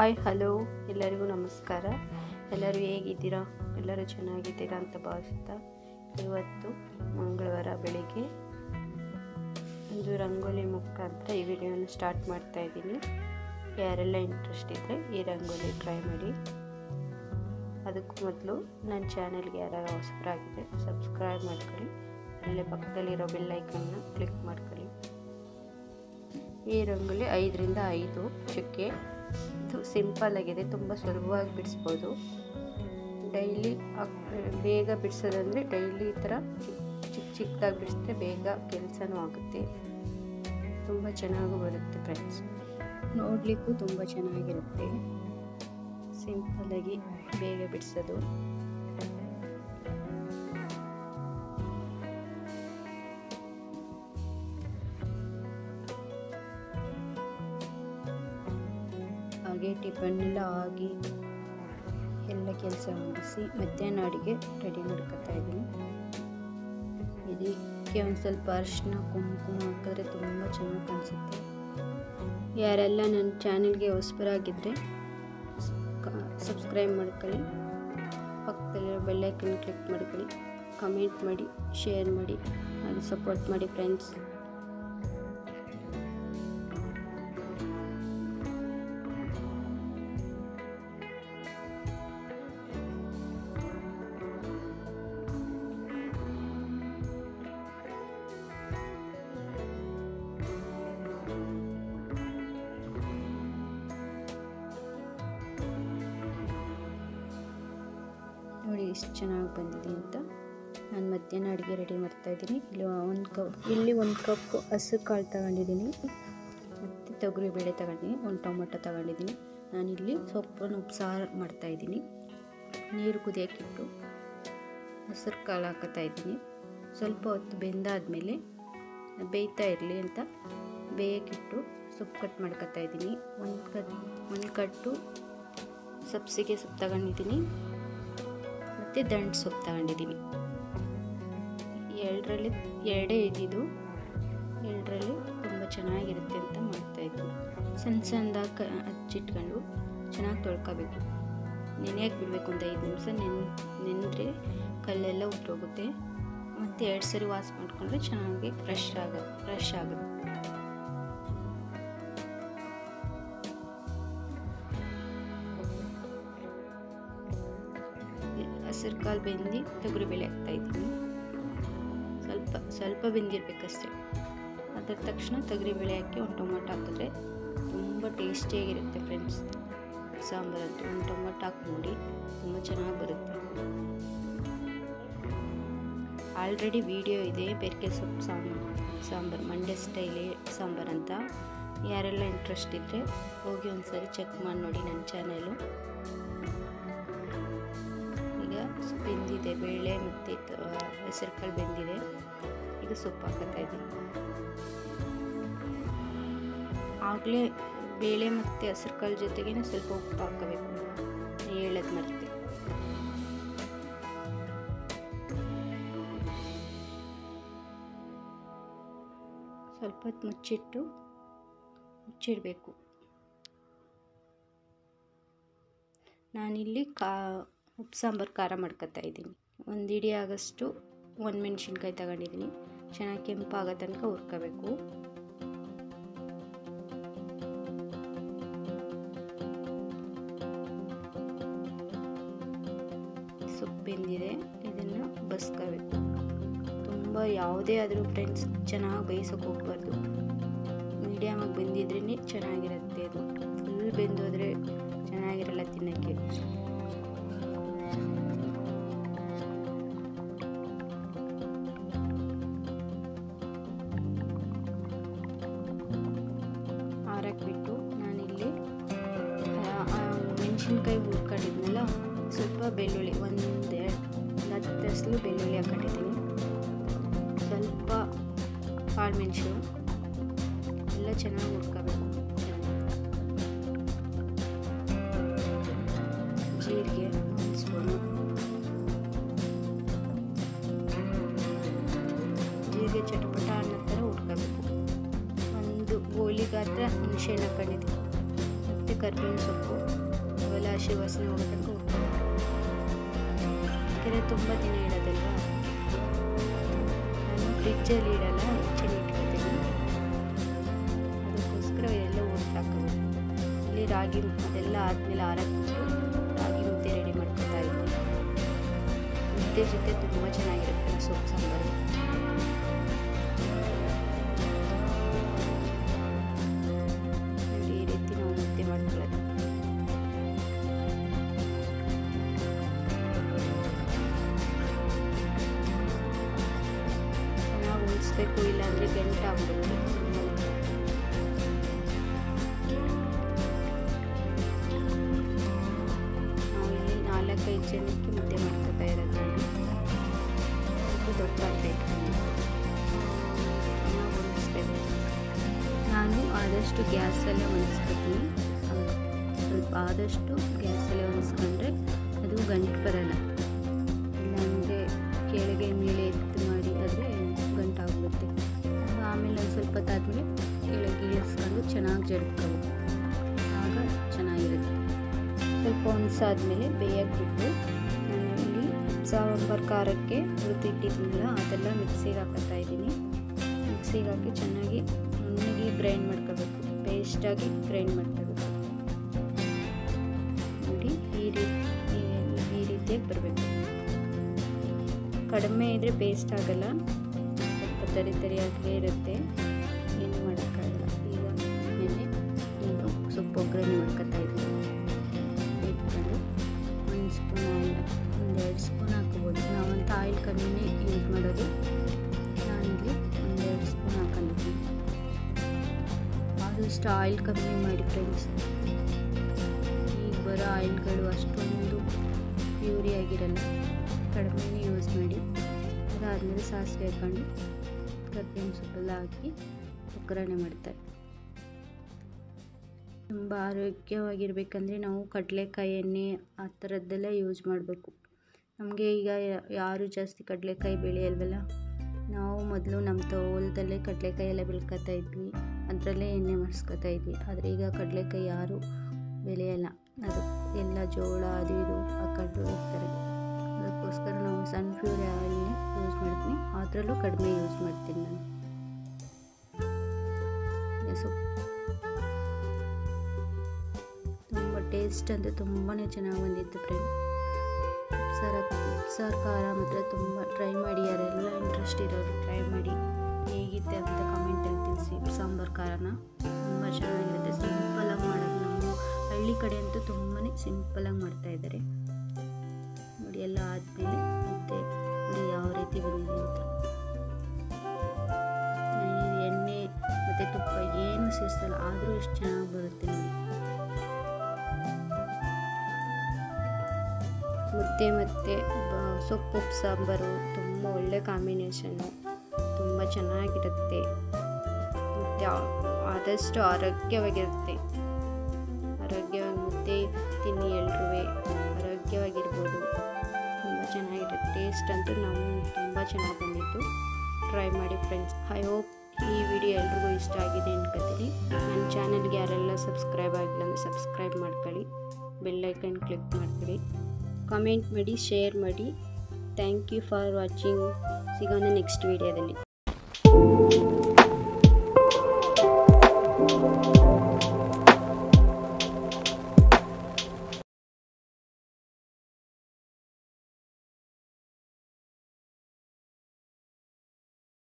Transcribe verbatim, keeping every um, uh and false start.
Hi hello ಎಲ್ಲರಿಗೂ ನಮಸ್ಕಾರ. ಎಲ್ಲರೂ ಹೇಗಿದ್ದೀರಾ? ಎಲ್ಲರೂ ಚೆನ್ನಾಗಿದ್ದೀರಾ ಅಂತ ಭಾವಿಸ್ತಾ ಇವತ್ತು ಮಂಗಳವಾರ ಬೆಳಿಗ್ಗೆ ಒಂದು ರಂಗೋಲಿ ಮುಖಾಂತರ ಈ ವಿಡಿಯೋನ ಸ್ಟಾರ್ಟ್ ಮಾಡ್ತಾ ಇದ್ದೀನಿ. ಯಾರೆಲ್ಲ ಇಂಟ್ರೆಸ್ಟ್ ಇದ್ದರೆ ಈ ರಂಗೋಲಿ ಟ್ರೈ ಮಾಡಿ. ಅದಕ್ಕೂ ಮೊದಲು ನನ್ನ ಚಾನೆಲ್ಗೆ ಯಾರು ಹೊಸಬರಾಗಿದೆ ಸಬ್ಸ್ಕ್ರೈಬ್ ಮಾಡ್ಕೊಳ್ಳಿ, ಅಲ್ಲೇ ಪಕ್ಕದಲ್ಲಿರೋ ಬೆಲ್ ಐಕನ್ನ ಕ್ಲಿಕ್ ಮಾಡ್ಕೊಳ್ಳಿ. ಈ ರಂಗೋಲಿ ಐದರಿಂದ ಐದು ಚುಕ್ಕೆ, ಇದು ಸಿಂಪಲ್ ಆಗಿದೆ, ತುಂಬ ಸುಲಭವಾಗಿ ಬಿಡಿಸ್ಬೋದು. ಡೈಲಿ ಬೇಗ ಬಿಡಿಸೋದಂದರೆ ಡೈಲಿ ಈ ಥರ ಚಿಕ್ಕ ಚಿಕ್ಕದಾಗಿ ಬಿಡಿಸಿದ್ರೆ ಬೇಗ ಕೆಲಸನೂ ಆಗುತ್ತೆ, ತುಂಬ ಚೆನ್ನಾಗೂ ಬರುತ್ತೆ ಫ್ರೆಂಡ್ಸ್. ನೋಡಲಿಕ್ಕೂ ತುಂಬ ಚೆನ್ನಾಗಿರುತ್ತೆ, ಸಿಂಪಲ್ಲಾಗಿ ಬೇಗ ಬಿಡಿಸೋದು. ಹಾಗೆ ಟಿಫನ್ನೆಲ್ಲ ಆಗಿ ಎಲ್ಲ ಕೆಲಸ ಮುಗಿಸಿ ಮಧ್ಯಾಹ್ನ ಅಡುಗೆ ರೆಡಿ ಮಾಡ್ಕೊತಾ ಇದ್ದೀನಿ. ಇದಕ್ಕೆ ಒಂದು ಸ್ವಲ್ಪ ಅರಿಶಿನ ಕುಂಕುಮ ಹಾಕಿದ್ರೆ ತುಂಬ ಚೆನ್ನಾಗಿ ಕಾಣಿಸುತ್ತೆ. ಯಾರೆಲ್ಲ ನನ್ನ ಚಾನೆಲ್ಗೆ ಹೊಸಬರಾಗಿದ್ದರೆ ಸಬ್ಸ್ಕ್ರೈಬ್ ಮಾಡ್ಕೊಳ್ಳಿ, ಪಕ್ಕದಲ್ಲಿರೋ ಬೆಲ್ ಐಕನ್ ಕ್ಲಿಕ್ ಮಾಡ್ಕೊಳ್ಳಿ, ಕಮೆಂಟ್ ಮಾಡಿ, ಶೇರ್ ಮಾಡಿ, ಹಾಗೆ ಸಪೋರ್ಟ್ ಮಾಡಿ ಫ್ರೆಂಡ್ಸ್. ನೋಡಿ ಎಷ್ಟು ಚೆನ್ನಾಗಿ ಬಂದಿದೆ ಅಂತ. ನಾನು ಮಧ್ಯಾಹ್ನ ಅಡುಗೆ ರೆಡಿ ಮಾಡ್ತಾಯಿದ್ದೀನಿ. ಇಲ್ಲಿ ಒಂದು ಕಪ್ ಇಲ್ಲಿ ಒಂದು ಕಪ್ ಹಸಿರು ಕಾಳು ತಗೊಂಡಿದ್ದೀನಿ, ಮತ್ತು ತೊಗರಿಬೇಳೆ ತಗೊಂಡಿದ್ದೀನಿ, ಒಂದು ಟೊಮೊಟೊ ತಗೊಂಡಿದ್ದೀನಿ. ನಾನಿಲ್ಲಿ ಸೊಪ್ಪನ್ನು ಉಪ್ಸಾರು ಮಾಡ್ತಾಯಿದ್ದೀನಿ. ನೀರು ಕುದಿಯೋಕ್ಕಿಟ್ಟು ಹಸಿರು ಕಾಳು ಹಾಕೋತಾ ಇದ್ದೀನಿ. ಸ್ವಲ್ಪ ಹೊತ್ತು ಬೆಂದಾದಮೇಲೆ ಬೇಯ್ತಾ ಇರಲಿ ಅಂತ ಬೇಯಕ್ಕಿಟ್ಟು ಸೊಪ್ಪು ಕಟ್ ಮಾಡ್ಕೊತಾ ಇದ್ದೀನಿ. ಒಂದು ಕಟ್ ಒಂದು ಕಟ್ಟು ಸಬ್ಸಿಗೆ ಸೊಪ್ಪು ತಗೊಂಡಿದ್ದೀನಿ, ಮತ್ತು ದಂಟು ಸೊಪ್ಪು ತಗೊಂಡಿದ್ದೀನಿ. ಎರಡರಲ್ಲಿ ಎರಡೇ ಇದ್ದಿದ್ದು, ಎರಡರಲ್ಲಿ ತುಂಬ ಚೆನ್ನಾಗಿರುತ್ತೆ ಅಂತ ಮಾಡ್ತಾಯಿದ್ದೀನಿ. ಸಣ್ಣ ಸಣ್ಣದಾಗಿ ಹಚ್ಚಿಟ್ಕೊಂಡು ಚೆನ್ನಾಗಿ ತೊಳ್ಕೊಬೇಕು. ನೆನೆಯಕ್ಕೆ ಬಿಡಬೇಕು ಒಂದು ಐದು ನಿಮಿಷ. ನೆನ್ ನೆನೆದ್ರೆ ಕಲ್ಲೆಲ್ಲ ಉಟ್ಟೋಗುತ್ತೆ, ಮತ್ತು ಎರಡು ಸರಿ ವಾಶ್ ಮಾಡಿಕೊಂಡ್ರೆ ಚೆನ್ನಾಗಿ ಫ್ರೆಶ್ ಆಗ ಫ್ರೆಶ್ ಆಗುತ್ತೆ. ಹಸಿರು ಕಾಳು ಬೆಂದು ತೊಗರಿಬೇಳೆ ಹಾಕ್ತಾಯಿದ್ದೀನಿ. ಸ್ವಲ್ಪ ಸ್ವಲ್ಪ ಬೆಂದಿರಬೇಕಷ್ಟೆ. ಅದರ ತಕ್ಷಣ ತೊಗರಿಬೇಳೆ ಹಾಕಿ ಒಂದು ಟೊಮೊಟೊ ಹಾಕಿದ್ರೆ ತುಂಬ ಟೇಸ್ಟಿಯಾಗಿರುತ್ತೆ ಫ್ರೆಂಡ್ಸ್. ಸಾಂಬಾರಂತೂ ಒಂದು ಟೊಮೊಟೊ ಹಾಕಿ ನೋಡಿ, ತುಂಬ ಚೆನ್ನಾಗಿ ಬರುತ್ತೆ. ಆಲ್ರೆಡಿ ವಿಡಿಯೋ ಇದೆ ಬೆರ್ಕೆ ಸೊಪ್ಪು ಸಾಂಬಾರು ಸಾಂಬಾರು ಮಂಡ್ಯ ಸ್ಟೈಲೇ ಸಾಂಬಾರು ಅಂತ. ಯಾರೆಲ್ಲ ಇಂಟ್ರೆಸ್ಟ್ ಇದ್ದರೆ ಹೋಗಿ ಒಂದು ಸರಿ ಚೆಕ್ ಮಾಡಿ ನೋಡಿ ನನ್ನ ಚಾನೆಲು. ಬೆಂದಿದೆ ಬೇಳೆ ಮತ್ತು ಹೆಸರು ಕಾಳು ಬೆಂದಿದೆ. ಈಗ ಸೊಪ್ಪು ಹಾಕೋತಾ ಇದ್ದೀನಿ. ಆಗಲೇ ಬೇಳೆ ಮತ್ತು ಹೆಸರು ಕಾಳು ಜೊತೆಗೇ ಸ್ವಲ್ಪ ಉಪ್ಪು ಹಾಕಬೇಕು, ಹೇಳೋದು ಮರೆತೆ. ಸ್ವಲ್ಪ ಹೊತ್ತು ಮುಚ್ಚಿಟ್ಟು ಮುಚ್ಚಿಡಬೇಕು. ನಾನಿಲ್ಲಿ ಕಾ ಉಪ್ಪು ಸಾಂಬಾರು ಖಾರ ಮಾಡ್ಕೊತಾ ಇದ್ದೀನಿ. ಒಂದು ಇಡಿ ಆಗೋಷ್ಟು ಒಂದು ಮೆಣಸಿನ್ಕಾಯಿ ತಗೊಂಡಿದ್ದೀನಿ. ಚೆನ್ನಾಗಿ ಕೆಂಪಾಗೋ ತನಕ ಹುರ್ಕೋಬೇಕು. ಸೊಪ್ಪು ಬೆಂದಿದೆ, ಇದನ್ನು ಬಸ್ಕೋಬೇಕು. ತುಂಬ ಯಾವುದೇ ಆದರೂ ಫ್ರೆಂಡ್ಸ್ ಚೆನ್ನಾಗಿ ಬೇಯಿಸೋಕೆ ಹೋಗ್ಬಾರ್ದು. ಮೀಡಿಯಮಾಗಿ ಬೆಂದಿದ್ರೇ ಚೆನ್ನಾಗಿರುತ್ತೆ. ಅದು ಫುಲ್ ಬೆಂದೋದ್ರೆ ಚೆನ್ನಾಗಿರಲ್ಲ ತಿನ್ನೋಕ್ಕೆ. ಬಿಟ್ಟು ನಾನಿಲ್ಲಿ ಮೆಣಸಿನ್ಕಾಯಿ ಹುರ್ಕೊಂಡಿದ್ನಲ್ಲ, ಸ್ವಲ್ಪ ಬೆಳ್ಳುಳ್ಳಿ ಒಂದು ಹತ್ತು ಹಸ್ಲು ಬೆಳ್ಳುಳ್ಳಿ ಹಾಕೊಂಡಿದ್ದೀನಿ, ಸ್ವಲ್ಪ ಕಾಳು ಮೆಣಸು ಎಲ್ಲ ಚೆನ್ನಾಗಿ ಹುರ್ಕೋಬೇಕು. ಜೀರಿಗೆ ಒಂದು ಸ್ಪೂನು, ಜೀರಿಗೆ ಚಟಪಟ ಅನ್ನೋ ಥರ ಹುರ್ಕೋಬೇಕು. ಒಂದು ಗೋಲಿ ಗಾತ್ರ ಹುಣಸೆ ಹಣ್ಣು ಹಾಕೊಂಡಿದ್ದೀನಿ, ಮತ್ತು ಕರ್ಬೇವಿನ ಸೊಪ್ಪು ಅವೆಲ್ಲ ಹಸಿ ವಾಸನೆ ಹೋಗೋದಕ್ಕೆ ಹುರ್ಕೊಬೇಕು. ಯಾಕೆಂದರೆ ತುಂಬ ದಿನ ಇಡೋದಲ್ವ, ನಾನು ಫ್ರಿಜ್ಜಲ್ಲಿ ಇಡಲ್ಲ, ಹೆಚ್ಚಿನ ಇಟ್ಕೊತೀನಿ. ಅದಕ್ಕೋಸ್ಕರ ಎಲ್ಲ ಹುರ್ತಾಕೋಬೇಕು. ಇಲ್ಲಿ ರಾಗಿ ಅದೆಲ್ಲ ಆದಮೇಲೆ ಆರಕ್ಬಿಟ್ಟು ರಾಗಿ ಮುದ್ದೆ ರೆಡಿ ಮಾಡ್ಕೊತಾ ಇದ್ದೀನಿ. ಮುದ್ದೆ ಜೊತೆ ತುಂಬ ಚೆನ್ನಾಗಿರುತ್ತೆ ಸೊಪ್ಪು ಸಾಂಬಾರು. ನೋಡಿ, ಈ ರೀತಿ ನಾವು ಮುದ್ದೆ ಮಾಡ್ಕೊಳ್ಳೋದು. ಚೆನ್ನಾಗಿ ಉಳಿಸ್ಬೇಕು, ಇಲ್ಲಾಂದರೆ ಗಂಟಾಗ್ಬಿಡುತ್ತೆ. ನಾವು ಇಲ್ಲಿ ನಾಲ್ಕೈದು ಜನಕ್ಕೆ ಮುದ್ದೆ ಮಾಡ್ಕೊತಾ ಇರೋದು. ದೊಡ್ಡ ಪಾತ್ರೆ ಇಟ್ಕೊಂಡು ಚೆನ್ನಾಗಿ ಒಣಗಿಸ್ಬೇಕು. ನಾನು ಆದಷ್ಟು ಗ್ಯಾಸಲ್ಲೇ ಒಣಗಿಸ್ಕೊತೀನಿ. ಸ್ವಲ್ಪ ಆದಷ್ಟು ಗ್ಯಾಸಲ್ಲೇ ಒಣಗಿಸ್ಕೊಂಡ್ರೆ ಅದು ಗಂಟು ಬರಲ್ಲ. ಇಲ್ಲಾಂದರೆ ಕೆಳಗೆ ಮೇಲೆ ಎತ್ತು ಮಾಡಿ ಆದರೆ ಗಂಟಾಗ್ಬಿಡುತ್ತೆ. ಆಮೇಲೆ ಒಂದು ಸ್ವಲ್ಪ ಹೊತ್ತಾದ್ಮೇಲೆ ಕೆಳಗೆ ಇಳಿಸ್ಕೊಂಡು ಚೆನ್ನಾಗಿ ಜಡ್ಕೋಬೇಕು. ಆಗ ಚೆನ್ನಾಗಿರುತ್ತೆ. ಸ್ವಲ್ಪ ಒಣಸಾದ್ಮೇಲೆ ಬೇಯಕ್ಕೆ ಬಿಟ್ಟು ನಾನು ಇಲ್ಲಿ ಸಾಂಬಾರು ಖಾರಕ್ಕೆ ಹುರಿದಿಟ್ಟಿದ್ದೀನಲ್ಲ ಅದೆಲ್ಲ ಮಿಕ್ಸಿಗೆ ಹಾಕೋತಾ ಇದ್ದೀನಿ. ಮಿಕ್ಸಿಗೆ ಹಾಕಿ ಚೆನ್ನಾಗಿ ನುಣ್ಣಗೆ ಗ್ರೈಂಡ್ ಮಾಡ್ಕೋಬೇಕು, ಪೇಸ್ಟಾಗಿ ಗ್ರೈಂಡ್ ಮಾಡ್ಕೋಬೇಕು. ನೋಡಿ, ಈ ರೀತಿ ಈ ರೀತಿಯಾಗಿ ಬರಬೇಕು. ಕಡಿಮೆ ಇದ್ದರೆ ಪೇಸ್ಟ್ ಆಗಲ್ಲ, ಸ್ವಲ್ಪ ತರಿ ತರಿಯಾಗೇ ಇರುತ್ತೆ, ಏನು ಮಾಡೋಕ್ಕಾಗಲ್ಲ. ಈಗ ಆಮೇಲೆ ನಾನು ಸೊಪ್ಪು ಒಗ್ಗರಣೆ ಮಾಡ್ಕೊತಾ ಇದ್ದೀನಿ. ಇಟ್ಕೊಂಡು ಒಂದು ಸ್ಪೂನ್ ಆಯಿಲ್, ಒಂದೆರಡು ಸ್ಪೂನ್ ಹಾಕ್ಬೋದು. ನಾವಂತ ಆಯಿಲ್ ಕಮ್ಮಿನೇ ಯೂಸ್ ಮಾಡೋದು. ನಾನಿಲ್ಲಿ ಒಂದೆರಡು ಸ್ಪೂನ್ ಹಾಕೊಂಡಿದ್ದೀನಿ. ಆದಷ್ಟು ಆಯಿಲ್ ಕಮ್ಮಿ ಮಾಡಿ ಫ್ರೆಂಡ್ಸ್. ಈಗ ಬರೋ ಆಯಿಲ್ಗಳು ಅಷ್ಟೊಂದು ಪ್ಯೂರಿ ಆಗಿರಲ್ಲ, ಕಡಿಮೆನೇ ಯೂಸ್ ಮಾಡಿ. ಅದಾದಮೇಲೆ ಸಾಸಿವೆ ಹಾಕೊಂಡು ಕರ್ಬೇವಿನ ಸೊಪ್ಪೆಲ್ಲ ಹಾಕಿ ಒಗ್ಗರಣೆ ಮಾಡ್ತಾರೆ. ತುಂಬ ಆರೋಗ್ಯವಾಗಿರ್ಬೇಕಂದ್ರೆ ನಾವು ಕಡಲೆಕಾಯಿ ಎಣ್ಣೆ ಆ ಥರದ್ದೆಲ್ಲ ಯೂಸ್ ಮಾಡಬೇಕು. ನಮಗೆ ಈಗ ಯಾರು ಜಾಸ್ತಿ ಕಡಲೆಕಾಯಿ ಬೆಳೆಯಲ್ವಲ್ಲ. ನಾವು ಮೊದಲು ನಮ್ಮ ಹೊಲದಲ್ಲೇ ಕಡಲೆಕಾಯಿ ಎಲ್ಲ ಬೆಳ್ಕೊತಾ ಇದ್ವಿ, ಅದರಲ್ಲೇ ಎಣ್ಣೆ ಮಾಡಿಸ್ಕೊತಾ ಇದ್ವಿ. ಆದರೆ ಈಗ ಕಡಲೆಕಾಯಿ ಯಾರು ಬೆಳೆಯಲ್ಲ, ಅದು ಎಲ್ಲ ಜೋಳ ಅದು ಇದು ಹಾಕೊಂಡು ಇರ್ತಾರೆ. ಅದಕ್ಕೋಸ್ಕರ ನಾವು ಸನ್ಫ್ಲವರ್ ಆಯಿಲ್ನೇ ಯೂಸ್ ಮಾಡ್ತೀನಿ. ಅದರಲ್ಲೂ ಕಡಿಮೆ ಯೂಸ್ ಮಾಡ್ತೀನಿ ನಾನು. ಸೊಪ್ಪು ತುಂಬ ಟೇಸ್ಟ್ ಅಂದರೆ ತುಂಬಾ ಚೆನ್ನಾಗಿ ಬಂದಿತ್ತು ಫ್ರೆಂಡ್. ಉಪ್ಸಾರ ಉಪ್ಸಾರು ಖಾರ ಮಾತ್ರ ತುಂಬ ಟ್ರೈ ಮಾಡಿ, ಯಾರೆಲ್ಲ ಇಂಟ್ರೆಸ್ಟ್ ಇರೋರು ಟ್ರೈ ಮಾಡಿ ಹೇಗಿತ್ತೆ ಅಂತ ಕಮೆಂಟಲ್ಲಿ ತಿಳಿಸಿ. ಸಾಂಬಾರು ಖಾರನ ತುಂಬ ಚೆನ್ನಾಗಿರುತ್ತೆ. ಸಿಂಪಲಾಗಿ ಮಾಡೋದು. ನಾವು ಹಳ್ಳಿ ಕಡೆ ಅಂತೂ ತುಂಬಾ ಸಿಂಪಲಾಗಿ ಮಾಡ್ತಾಯಿದ್ದಾರೆ. ನೋಡಿ, ಎಲ್ಲ ಆದಮೇಲೆ ಮುದ್ದೆ ನೋಡಿ ಯಾವ ರೀತಿ ಬಂದಿದೆ ಅಂತ. ಎಣ್ಣೆ ಮತ್ತು ತುಪ್ಪ ಏನು ಸೇರಿಸಲ್ಲ, ಆದರೂ ಎಷ್ಟು ಚೆನ್ನಾಗಿ ಬರುತ್ತೆ ನೋಡಿ. ಮುದ್ದೆ ಮತ್ತು ಸೊಪ್ಪು ಸಾಂಬಾರು ತುಂಬ ಒಳ್ಳೆ ಕಾಂಬಿನೇಷನ್ನು, ತುಂಬ ಚೆನ್ನಾಗಿರುತ್ತೆ. ಮತ್ತು ಆದಷ್ಟು ಆರೋಗ್ಯವಾಗಿರುತ್ತೆ. ಆರೋಗ್ಯವಾಗಿ ಮುದ್ದೆ ತಿನ್ನಿ, ಎಲ್ರೂ ಆರೋಗ್ಯವಾಗಿರ್ಬೋದು. ತುಂಬ ಚೆನ್ನಾಗಿರುತ್ತೆ. ಟೇಸ್ಟ್ ಅಂತೂ ನಮ್ಗೆ ತುಂಬ ಚೆನ್ನಾಗಿ ಬಂದಿತ್ತು. ಟ್ರೈ ಮಾಡಿ ಫ್ರೆಂಡ್ಸ್. ಐ ಹೋಪ್ ಈ ವಿಡಿಯೋ ಎಲ್ರಿಗೂ ಇಷ್ಟ ಆಗಿದೆ ಅನ್ಕೋತೀನಿ. ನನ್ನ ಚಾನಲ್ಗೆ ಯಾರೆಲ್ಲ ಸಬ್ಸ್ಕ್ರೈಬ್ ಆಗಿಲ್ಲ ಅಂದರೆ ಸಬ್ಸ್ಕ್ರೈಬ್ ಮಾಡ್ಕೊಳ್ಳಿ, ಬೆಲ್ ಐಕನ್ ಕ್ಲಿಕ್ ಮಾಡ್ಕೊಳ್ಳಿ, ಕಾಮೆಂಟ್ ಮಾಡಿ, ಶೇರ್ ಮಾಡಿ. Thank you for watching. ಸಿಗೋಣ ನೆಕ್ಸ್ಟ್ ವಿಡಿಯೋದಲ್ಲಿ.